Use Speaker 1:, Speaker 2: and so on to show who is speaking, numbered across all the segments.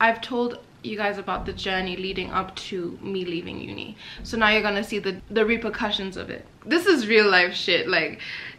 Speaker 1: I've told you guys about the journey leading up to me leaving uni, so now you're gonna see the repercussions of it. This is real life shit. Like,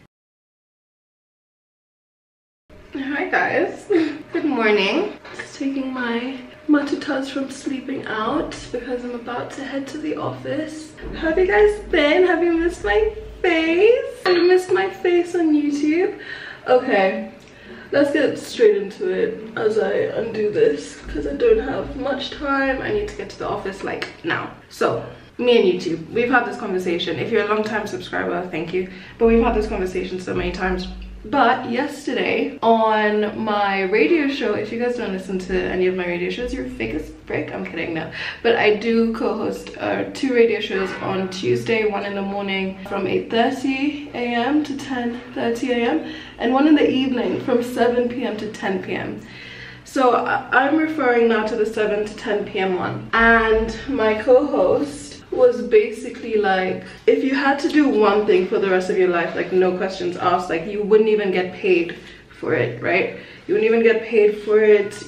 Speaker 1: hi guys, good morning. Just taking my matutas from sleeping out because I'm about to head to the office. How have you guys been? Have you missed my face? Have you missed my face on YouTube? Okay, let's get straight into it as I undo this because I don't have much time. I need to get to the office like now. So me and YouTube, we've had this conversation. If you're a long time subscriber, thank you, but we've had this conversation so many times. But yesterday on my radio show, if you guys don't listen to any of my radio shows, you're fake as frick. I'm kidding, no. But I do co-host 2 radio shows on Tuesday, one in the morning from 8:30 a.m. to 10:30 a.m. and one in the evening from 7 p.m. to 10 p.m. So I'm referring now to the 7 to 10 p.m. one. And my co-host was basically like, if you had to do one thing for the rest of your life, like no questions asked, like you wouldn't even get paid for it, right? You wouldn't even get paid for it.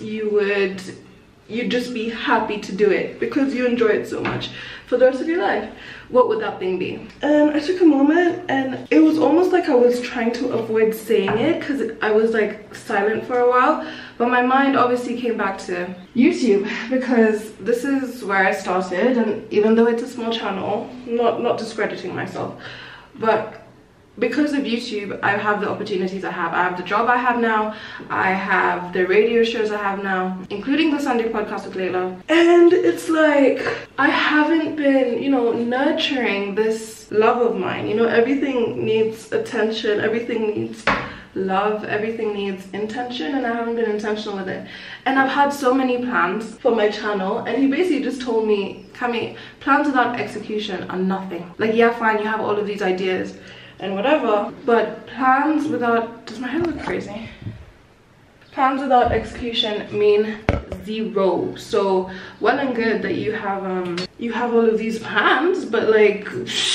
Speaker 1: You'd just be happy to do it because you enjoy it so much for the rest of your life. What would that thing be? And I took a moment and it was almost like I was trying to avoid saying it because I was like silent for a while, but my mind obviously came back to YouTube because this is where I started. And even though it's a small channel, not discrediting myself, but because of YouTube, I have the opportunities I have. I have the job I have now. I have the radio shows I have now, including the Sunday podcast with Layla. And it's like, I haven't been, you know, nurturing this love of mine. You know, everything needs attention, everything needs love, everything needs intention, and I haven't been intentional with it. And I've had so many plans for my channel, and he basically just told me, Cami, plans without execution are nothing. Like, yeah, fine, you have all of these ideas and whatever, but plans without, does my hair look crazy? Plans without execution mean zero. So well and good that you have all of these plans, but like,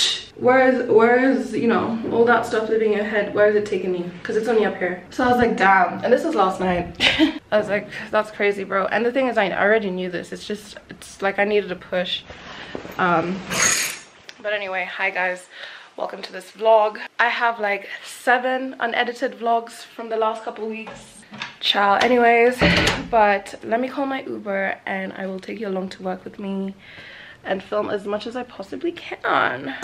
Speaker 1: where's you know, all that stuff living in your head, where is it taking me? Because it's only up here. So I was like, damn. And this was last night. I was like, that's crazy, bro. And the thing is, I already knew this. It's like I needed a push. But anyway, hi guys, welcome to this vlog. I have like 7 unedited vlogs from the last couple weeks. Ciao. Anyways, but let me call my Uber and I will take you along to work with me and film as much as I possibly can.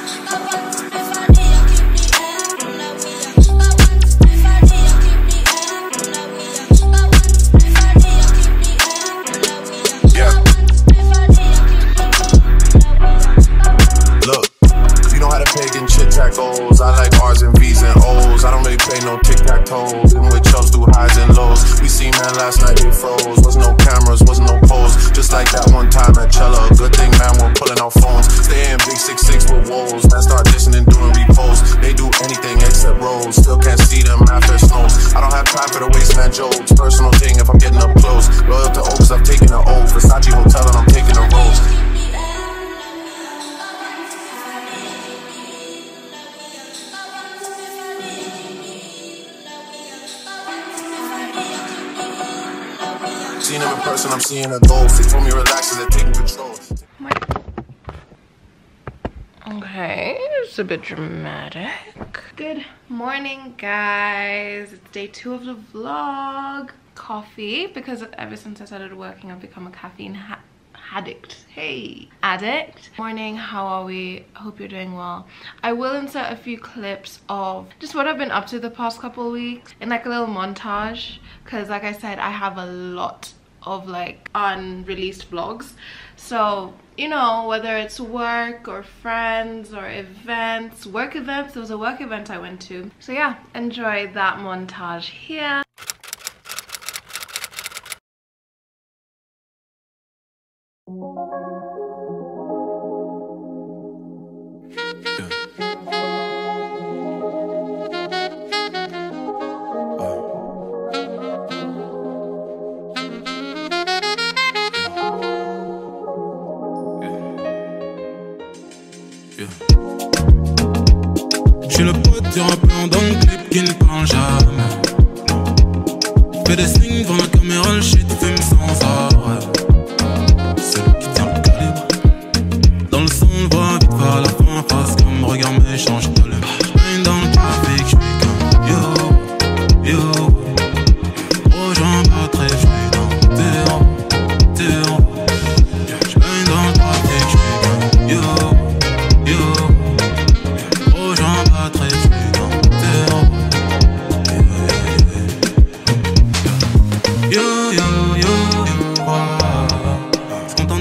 Speaker 2: Goals. I like R's and V's and O's. I don't really play no tic-tac-toe. Been with Chubbs through highs and lows. We seen man last night, they froze. Wasn't no cameras, wasn't no pose. Just like that one time at Cella. Good thing, man, we're pulling out phones. Stay in big 6'6" with woes. Man, start dishing and doing reposts. They do anything except rolls. Still can't see them after it snows. I don't have time for the wasteland jokes. Personal thing if I'm getting up close. Loyal to Oaks, I've taken an oath. Versace Hotel and I'm taking a rose. Seen him in person, I'm seeing a ghost. They told me relax as they're taking control.
Speaker 1: Okay, it's a bit dramatic. Good morning, guys. It's day 2 of the vlog. Coffee, because ever since I started working, I've become a caffeine addict. Hey, addict. Morning, how are we? I hope you're doing well. I will insert a few clips of just what I've been up to the past couple weeks in like a little montage, because like I said, I have a lot of like unreleased vlogs. So, you know, whether it's work or friends or events, work events. There was a work event I went to. So yeah, enjoy that montage here.
Speaker 3: Je suis le pote en plan dans le clip qui ne parle jamais. Fais des signes devant la caméra, le shit fume sans arrêt.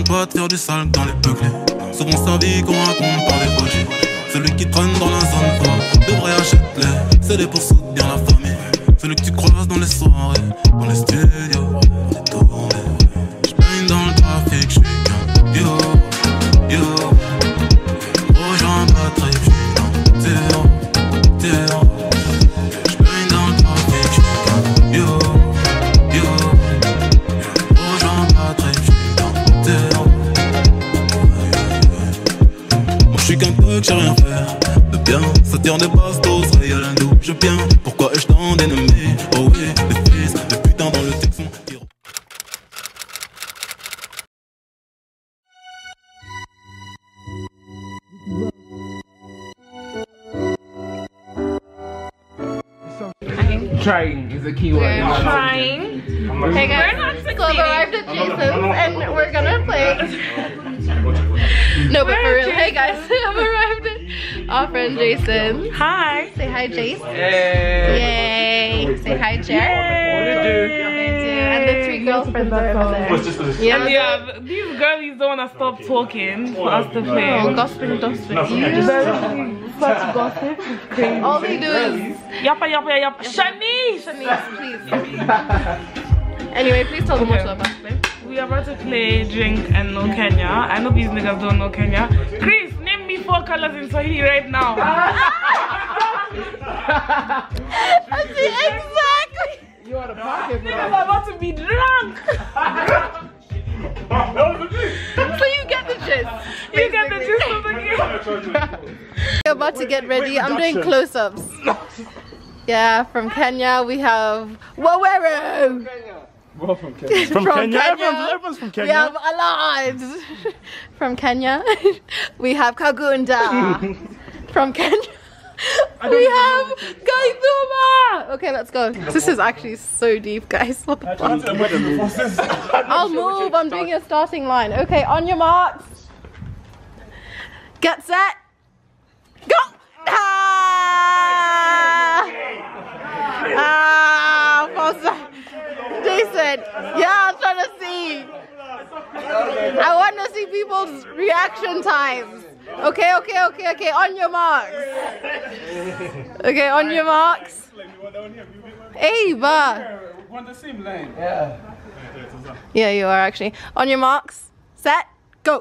Speaker 3: pas de faire du sale dans les peuplés. Souvent servi qu'on raconte par les projets. Celui qui traîne dans la zone fort devrait acheter c'est des pour soutenir la famille. Celui que tu croises dans les soirées, dans les studios, dans les tournées. J'baigne dans le trafic, j'suis bien. Yo, yo. Rejoins Patrick, j'suis dans terre, terre. J'baigne dans le trafic, j'suis bien. Yo, yo. Rejoins Patrick, j'suis dans terre. Moi j'suis qu'un peu que j'ai rien fait de bien. Ça tire des bastos, réel un double, je viens. Pourquoi ai-je tant d'ennemis? Oh oui, les fils, les putains dans le texte sont tirés.
Speaker 4: Trying is a key word.
Speaker 1: We're trying. Hey guys, so I've arrived at Jason's and we're gonna play. No, but for real. Hey guys, I've arrived at our friend Jason. Hi. Say hi, Jace. Yay. Yay. Say hi, Jared. And the three girlfriends are over there.
Speaker 5: Yeah, these girlies don't wanna stop talking for us to play.
Speaker 1: Oh, gossiping.
Speaker 5: Such gossip. Crazy.
Speaker 1: All they do is
Speaker 5: Yappa. Shanice,
Speaker 1: please. Anyway, please tell them what you're about to play.
Speaker 5: We are about to play Drink and Know Kenya. I know these niggas don't know Kenya. Chris, name me 4 colors in Swahili right now.
Speaker 1: Exactly.
Speaker 4: You are the pocket, bro.
Speaker 5: Niggas are about to be drunk.
Speaker 1: So you get the gist.
Speaker 5: You get the gist of the game.
Speaker 1: We're about to get ready. I'm doing close-ups. Yeah, from Kenya we have Waweru.
Speaker 4: We're from Kenya.
Speaker 1: From Kenya.
Speaker 4: Everyone's from Kenya.
Speaker 1: We have Alad. From Kenya. We have Kagunda. From Kenya. We have Gaiduma. Okay, let's go. This is actually so deep, guys. What the fuck? I'll move. I'm doing a starting line. Okay, on your marks. Get set. Go! Jason, yeah, I'm trying to see. I want to see people's reaction times. Okay, on your marks. Okay, on your marks. Hey, ba.
Speaker 4: We're on the same line.
Speaker 1: Yeah, you are actually. On your marks, set, go.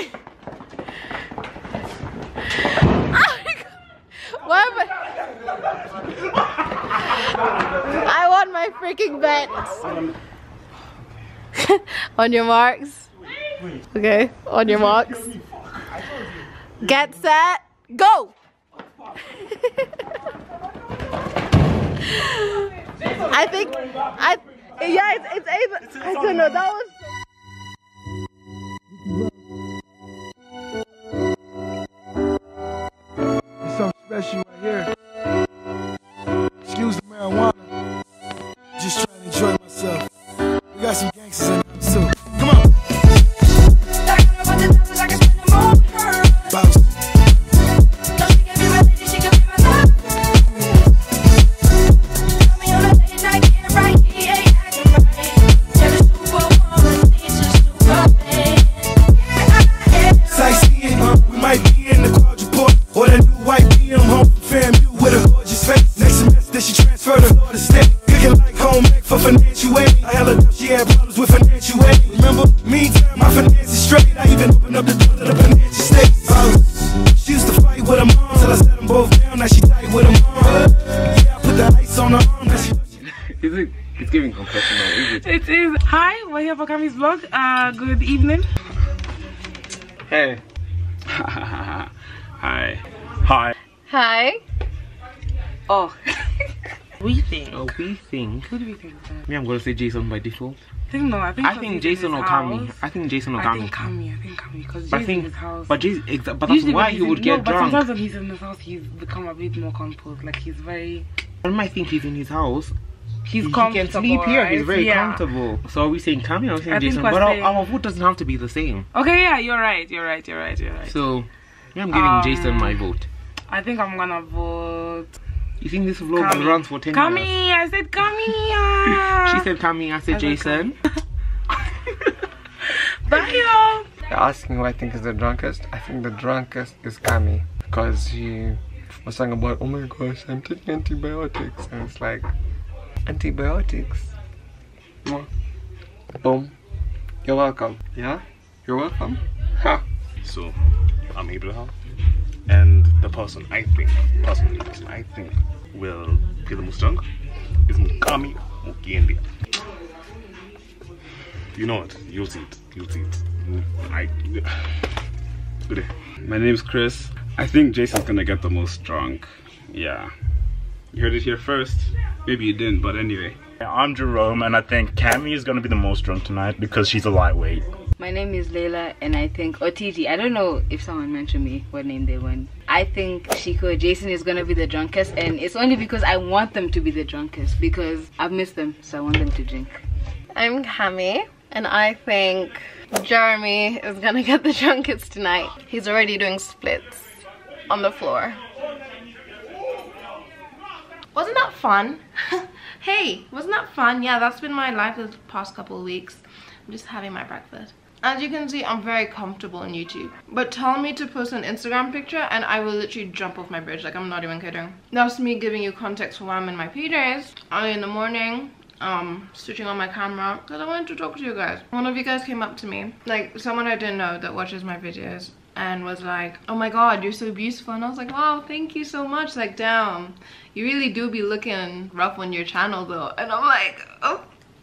Speaker 1: Why am I won my freaking bet. On your marks. Okay, on your marks. Get set, go. It's able. I don't know, that was
Speaker 6: something special right here. Excuse the marijuana. Just trying to enjoy myself. We got some gangsters in there too. Come on. Bounce. Sightseeing, we might be in the quadruport or the new white BM home from FAMU with a gorgeous face. Next semester she transferred to Florida State. Cooking like home ec for financial aid. I held her up, she had problems with financial aid. Remember, meantime, my finances straight. I even opened up the door to the financial state. She used to fight with her mom till I set them both down. Now she tight with her mom. Yeah, I put the ice on her arm. Now she
Speaker 4: It's giving confessional, is it?
Speaker 5: It is. Hi, we're here for Kami's vlog. Good evening.
Speaker 4: Hey. Hi. Hi.
Speaker 1: hi.
Speaker 5: Oh. We think.
Speaker 4: Oh, we think.
Speaker 5: Who do we think?
Speaker 4: Me, I'm gonna say Jason by default.
Speaker 5: I think no. I think
Speaker 4: Jason or Kami. I think Jason or Kami.
Speaker 5: I think Kami because
Speaker 4: But
Speaker 5: Jason's in his house.
Speaker 4: but that's
Speaker 5: Usually
Speaker 4: why
Speaker 5: when
Speaker 4: he
Speaker 5: he's
Speaker 4: would
Speaker 5: in-
Speaker 4: get
Speaker 5: no, But
Speaker 4: drunk.
Speaker 5: sometimes when he's in his house, he's become a bit more composed. Like he's very.
Speaker 4: I might think he's in his house.
Speaker 5: He's
Speaker 4: He
Speaker 5: comfortable.
Speaker 4: can sleep here. He's
Speaker 5: right?
Speaker 4: very
Speaker 5: Yeah.
Speaker 4: comfortable. So are we saying Kami or are we saying
Speaker 5: I think
Speaker 4: Jason?
Speaker 5: we're
Speaker 4: But
Speaker 5: saying-
Speaker 4: our vote doesn't have to be the same.
Speaker 5: Okay, yeah, you're right.
Speaker 4: So yeah, I'm giving Jason my vote.
Speaker 5: I think I'm gonna vote
Speaker 4: You think this vlog
Speaker 5: Kami.
Speaker 4: runs for 10 years?
Speaker 5: Kami. I said Kami.
Speaker 4: She said Kami, I said
Speaker 5: I said
Speaker 4: Jason.
Speaker 5: Bye, y'all.
Speaker 7: You're asking who I think is the drunkest? I think the drunkest is Kami, because she was talking about, oh my gosh, I'm taking antibiotics, and it's like, antibiotics? Boom. You're welcome. Yeah? You're welcome. Ha.
Speaker 8: So I'm Abraham, and the person I think will play the most drunk is Kami Mukendi. You know it. You'll see it. You'll see it. Good day.
Speaker 9: My name's Chris. I think Jason's gonna get the most drunk. Yeah. You heard it here first. Maybe you didn't, but anyway.
Speaker 10: I'm Jerome, and I think Kami is gonna be the most drunk tonight because she's a lightweight.
Speaker 11: My name is Layla, and I think Otiti. I don't know if someone mentioned me what name they went. I think Shiko Jason is gonna be the drunkest, and it's only because I want them to be the drunkest because I've missed them, so I want them to drink.
Speaker 1: I'm Kami, and I think Jeremy is gonna get the drunkest tonight. He's already doing splits on the floor. Wasn't that fun? Hey, wasn't that fun? Yeah, that's been my life the past couple of weeks. I'm just having my breakfast. As you can see, I'm very comfortable on YouTube. But tell me to post an Instagram picture and I will literally jump off my bridge. Like, I'm not even kidding. That's me giving you context for why I'm in my PJs early in the morning. Switching on my camera because I wanted to talk to you guys. One of you guys came up to me, like someone I didn't know that watches my videos, and was like, oh my god, you're so beautiful. And I was like, wow, thank you so much. Like, damn, you really do be looking rough on your channel though. And I'm like, oh,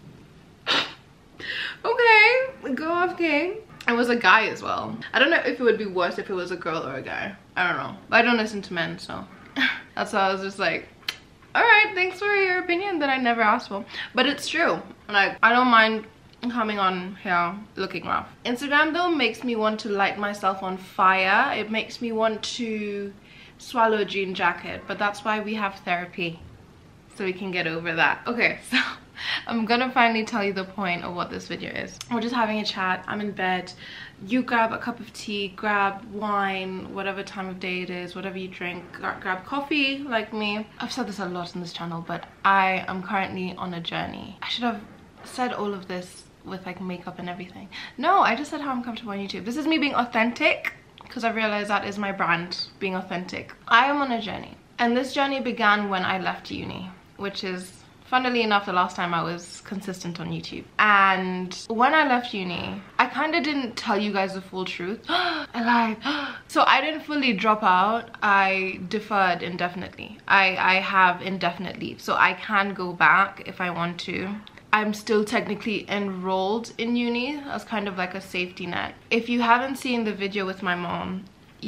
Speaker 1: okay, go off, king. It was a guy as well. I don't know if it would be worse if it was a girl or a guy. I don't know, but I don't listen to men, so that's why I was just like, all right, thanks for your opinion that I never asked for. But it's true. Like, I don't mind coming on here looking rough. Instagram though makes me want to light myself on fire. It makes me want to swallow a jean jacket, but that's why we have therapy, so we can get over that. Okay, so I'm gonna finally tell you the point of what this video is. We're just having a chat. I'm in bed. You grab a cup of tea, grab wine, whatever time of day it is, whatever you drink, grab coffee like me. I've said this a lot on this channel, but I am currently on a journey. I should have said all of this with like makeup and everything. No, I just said how I'm comfortable on YouTube. This is me being authentic because I realized that is my brand, being authentic. I am on a journey, and this journey began when I left uni, which is funnily enough the last time I was consistent on YouTube. And when I left uni, I kind of didn't tell you guys the full truth. I lied. So I didn't fully drop out. I deferred indefinitely. I have indefinite leave, so I can go back if I want to. I'm still technically enrolled in uni as kind of like a safety net. If you haven't seen the video with my mom,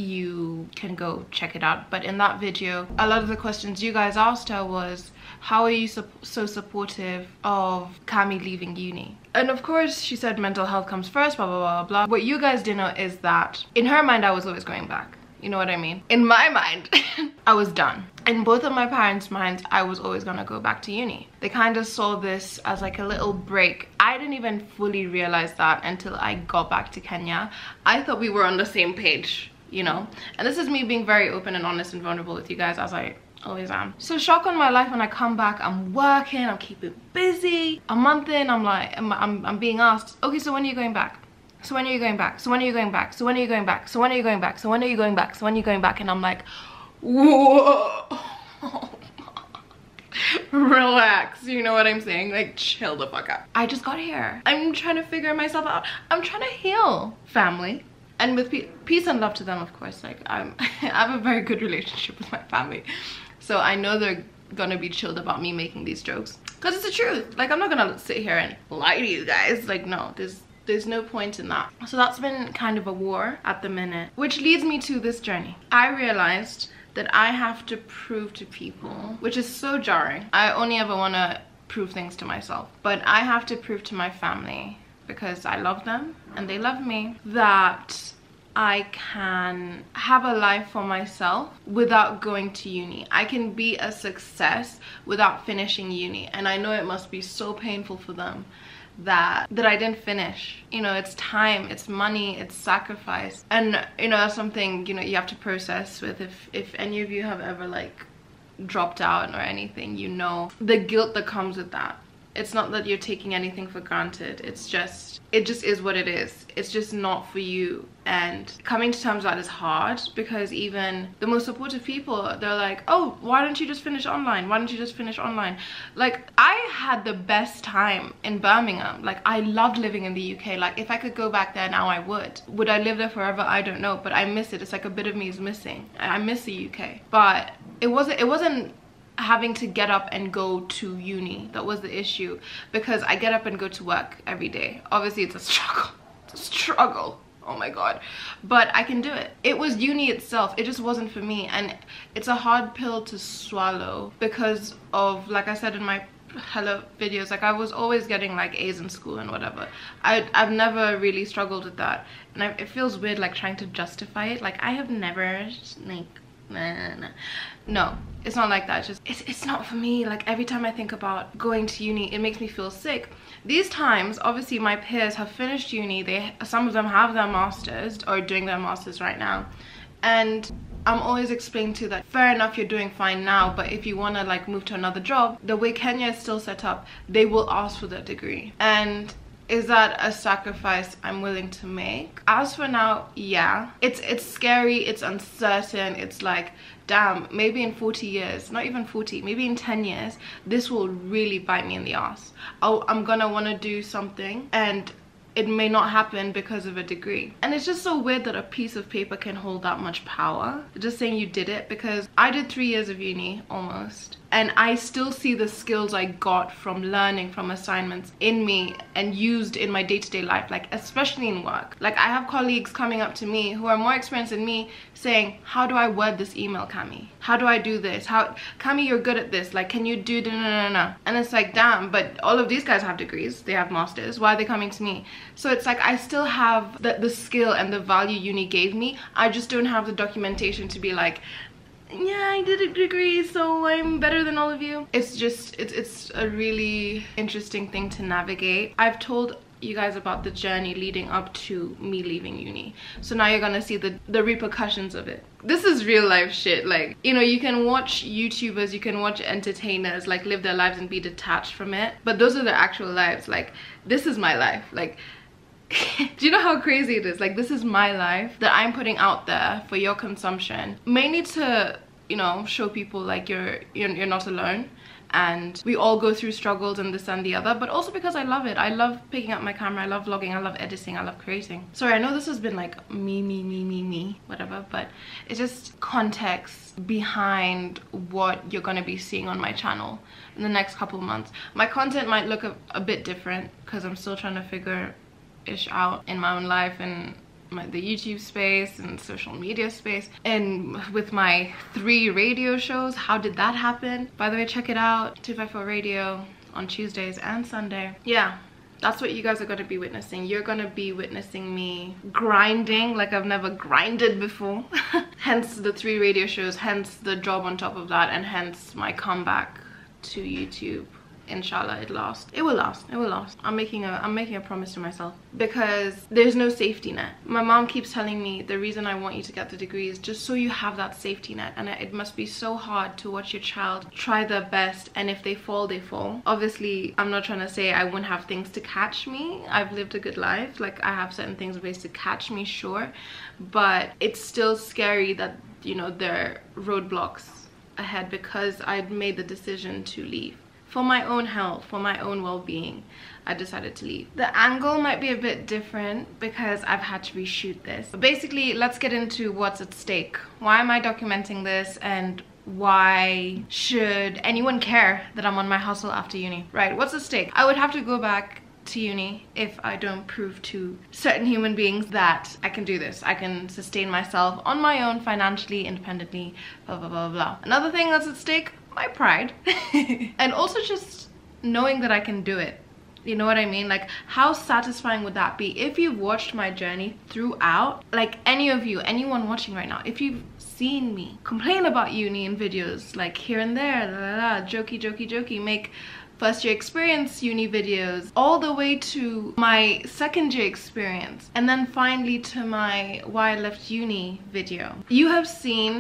Speaker 1: you can go check it out. But in that video, a lot of the questions you guys asked her was, how are you so supportive of Kami leaving uni? And of course she said mental health comes first, blah blah blah blah. What you guys didn't know is that in her mind I was always going back. You know what I mean? In my mind, I was done. In both of my parents' minds, I was always gonna go back to uni. They kind of saw this as like a little break. I didn't even fully realize that until I got back to Kenya. I thought we were on the same page, you know? And this is me being very open and honest and vulnerable with you guys, as I always am. So shock on my life when I come back, I'm working, I'm keeping busy. A month in, I'm like, I'm being asked, okay, so when are you going back? So when are you going back? So when are you going back? So when are you going back? So when are you going back? So when are you going back? So when are you going back? And I'm like, whoa. Relax, you know what I'm saying? Like, chill the fuck out. I just got here. I'm trying to figure myself out. I'm trying to heal, family. And with peace and love to them, of course. Like, I have a very good relationship with my family. So I know they're gonna be chilled about me making these jokes. Because it's the truth. Like, I'm not gonna sit here and lie to you guys. Like, no, there's no point in that. So that's been kind of a war at the minute. Which leads me to this journey. I realized that I have to prove to people, which is so jarring. I only ever wanna prove things to myself. But I have to prove to my family, because I love them and they love me, that I can have a life for myself without going to uni. I can be a success without finishing uni. And I know it must be so painful for them that I didn't finish. You know, it's time, it's money, it's sacrifice. And you know, that's something, you know, you have to process with. If any of you have ever like dropped out or anything, you know the guilt that comes with that. It's not that you're taking anything for granted. It's just, it just is what it is. It's just not for you. And coming to terms with that is hard, because even the most supportive people, they're like, oh, why don't you just finish online? Why don't you just finish online? Like, I had the best time in Birmingham. Like, I loved living in the UK. Like, if I could go back there now, I would. Would I live there forever? I don't know, but I miss it. It's like a bit of me is missing. I miss the UK. But it wasn't having to get up and go to uni that was the issue, because I get up and go to work every day. Obviously it's a struggle. It's a struggle. Oh my god, but I can do it. It was uni itself, it just wasn't for me, and it's a hard pill to swallow because of, like I said in my hella videos, like I was always getting like A's in school and whatever. I've never really struggled with that, and it feels weird like trying to justify it, like I have never, like, nah. No, it's not like that. It's not for me. Like, every time I think about going to uni, it makes me feel sick. These times, obviously my peers have finished uni, some of them have their masters or doing their masters right now, and I'm always explaining to that, fair enough, you're doing fine now, but if you want to like move to another job, the way Kenya is still set up, they will ask for that degree. And is that a sacrifice I'm willing to make? As for now, yeah. It's scary, it's uncertain, it's like, damn, maybe in 40 years, not even 40, maybe in 10 years, this will really bite me in the ass. I'm gonna want to do something, and it may not happen because of a degree. And it's just so weird that a piece of paper can hold that much power. Just saying you did it, because I did 3 years of uni almost, and I still see the skills I got from learning from assignments in me and used in my day-to-day life, like especially in work. Like, I have colleagues coming up to me who are more experienced than me saying, how do I word this email, Cami? How do I do this? Cami, you're good at this, like, can you do no? And it's like, damn, but all of these guys have degrees, they have masters, why are they coming to me? So it's like, I still have the skill and the value uni gave me. I just don't have the documentation to be like, yeah, I did a degree, so I'm better than all of you. It's just, it's a really interesting thing to navigate. I've told you guys about the journey leading up to me leaving uni, so now you're gonna see the repercussions of it. This is real life shit. Like, you know, you can watch YouTubers, you can watch entertainers like live their lives and be detached from it, but those are their actual lives. Like, this is my life. Like, do you know how crazy it is? Like, this is my life that I'm putting out there for your consumption, mainly to, you know, show people like you're not alone, and we all go through struggles and this and the other, but also because I love it. I love picking up my camera, I love vlogging, I love editing, I love creating. Sorry, I know this has been like me, whatever, but it's just context behind what you're gonna be seeing on my channel in the next couple of months. My content might look a bit different because I'm still trying to figure ish out in my own life and the YouTube space and social media space, and with my 3 radio shows. How did that happen? By the way, check it out, 254 Radio on Tuesdays and Sunday. Yeah, that's what you guys are going to be witnessing. You're going to be witnessing me grinding like I've never grinded before. Hence the 3 radio shows, hence the job on top of that, and hence my comeback to YouTube. Inshallah, it will last. I'm making a promise to myself, because there's no safety net. My mom keeps telling me the reason I want you to get the degree is just so you have that safety net, and it must be so hard to watch your child try their best, and if they fall, they fall. Obviously, I'm not trying to say I wouldn't have things to catch me. I've lived a good life, like I have certain things, ways to catch me, sure, but it's still scary that, you know, there are roadblocks ahead, because I'd made the decision to leave. For my own health, for my own well-being, I decided to leave. The angle might be a bit different because I've had to reshoot this. But basically, let's get into what's at stake. Why am I documenting this, and why should anyone care that I'm on my hustle after uni? Right, what's at stake? I would have to go back to uni if I don't prove to certain human beings that I can do this. I can sustain myself on my own, financially, independently, blah, blah, blah, blah. Another thing that's at stake, my pride. And also just knowing that I can do it. You know what I mean? Like, how satisfying would that be if you've watched my journey throughout? Like, any of you, anyone watching right now, if you've seen me complain about uni in videos, like here and there, la, la, la, jokey, make first year experience uni videos, all the way to my second year experience, and then finally to my why I left uni video. You have seen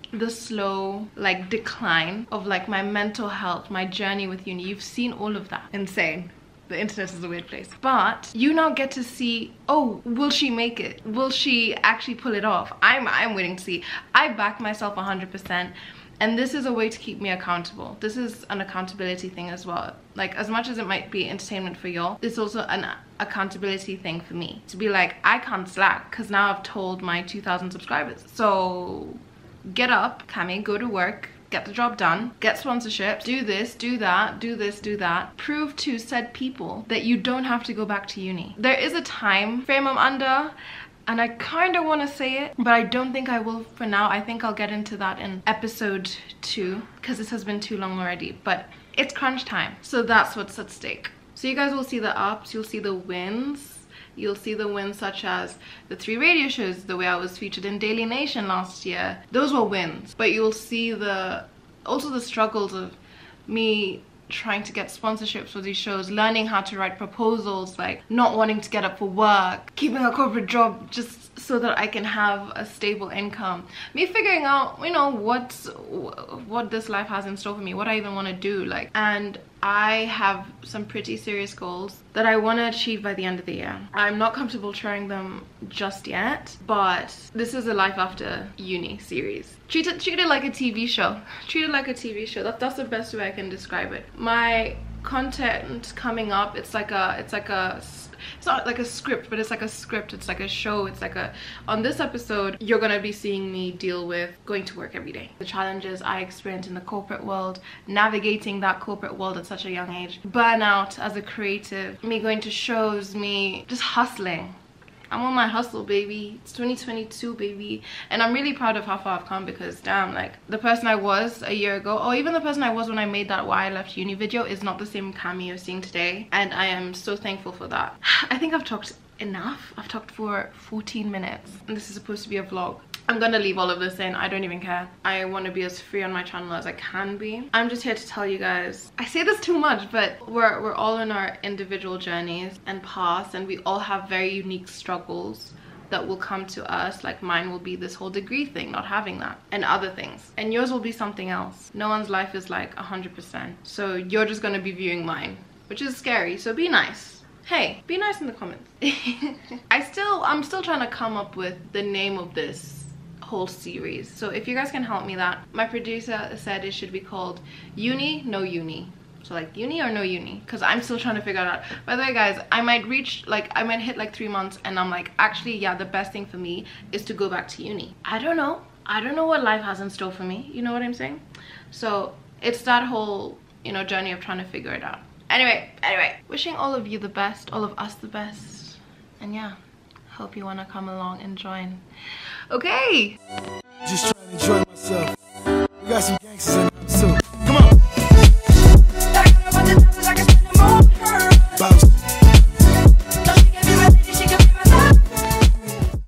Speaker 1: the slow like decline of like my mental health, my journey with uni. You've seen all of that. Insane. The internet is a weird place. But you now get to see, oh, will she make it? Will she actually pull it off? I'm waiting to see. I back myself 100%. And this is a way to keep me accountable. This is an accountability thing as well. Like, as much as it might be entertainment for y'all, it's also an accountability thing for me. To be like, I can't slack because now I've told my 2,000 subscribers. So get up, Cami, go to work, get the job done, get sponsorships, do this, do that, do this, do that. Prove to said people that you don't have to go back to uni. There is a time frame I'm under, and I kind of want to say it, but I don't think I will for now. I think I'll get into that in episode 2 because this has been too long already, but it's crunch time. So that's what's at stake. So you guys will see the ups, you'll see the wins. You'll see the wins such as the 3 radio shows, the way I was featured in Daily Nation last year. Those were wins. But you'll see also the struggles of me trying to get sponsorships for these shows, learning how to write proposals, like not wanting to get up for work, keeping a corporate job just so that I can have a stable income, me figuring out, you know, what this life has in store for me, what I even want to do, like. And I have some pretty serious goals that I want to achieve by the end of the year. I'm not comfortable sharing them just yet, but this is a life after uni series. Treat it like a TV show. Treat it like a TV show. That's the best way I can describe it. My content coming up, it's not like a script, but it's like a script. It's like a show. It's like on this episode, you're gonna be seeing me deal with going to work every day, the challenges I experience in the corporate world, navigating that corporate world at such a young age, burnout as a creative, me going to shows, me just hustling. I'm on my hustle, baby. It's 2022, baby. And I'm really proud of how far I've come because, damn, like, the person I was a year ago, or even the person I was when I made that Why I Left Uni video, is not the same Cami you're seeing today. And I am so thankful for that. I think I've talked enough. I've talked for 14 minutes. And this is supposed to be a vlog. I'm gonna leave all of this in. I don't even care. I want to be as free on my channel as I can be. I'm just here to tell you guys, I say this too much, but we're all in our individual journeys and paths, and we all have very unique struggles that will come to us. Like, mine will be this whole degree thing, not having that, and other things, and yours will be something else. No one's life is like 100%, so you're just gonna be viewing mine, which is scary. So be nice. Hey, be nice in the comments. I'm still trying to come up with the name of this whole series, so if you guys can help me that. My producer said it should be called Uni No Uni, so like uni or no uni, because I'm still trying to figure it out. By the way, guys, I might hit like 3 months and I'm like, actually, yeah, the best thing for me is to go back to uni. I don't know what life has in store for me, you know what I'm saying? So it's that whole, you know, journey of trying to figure it out. Anyway, wishing all of you the best, all of us the best, and yeah, hope you want to come along and join. Okay.
Speaker 6: Just trying to enjoy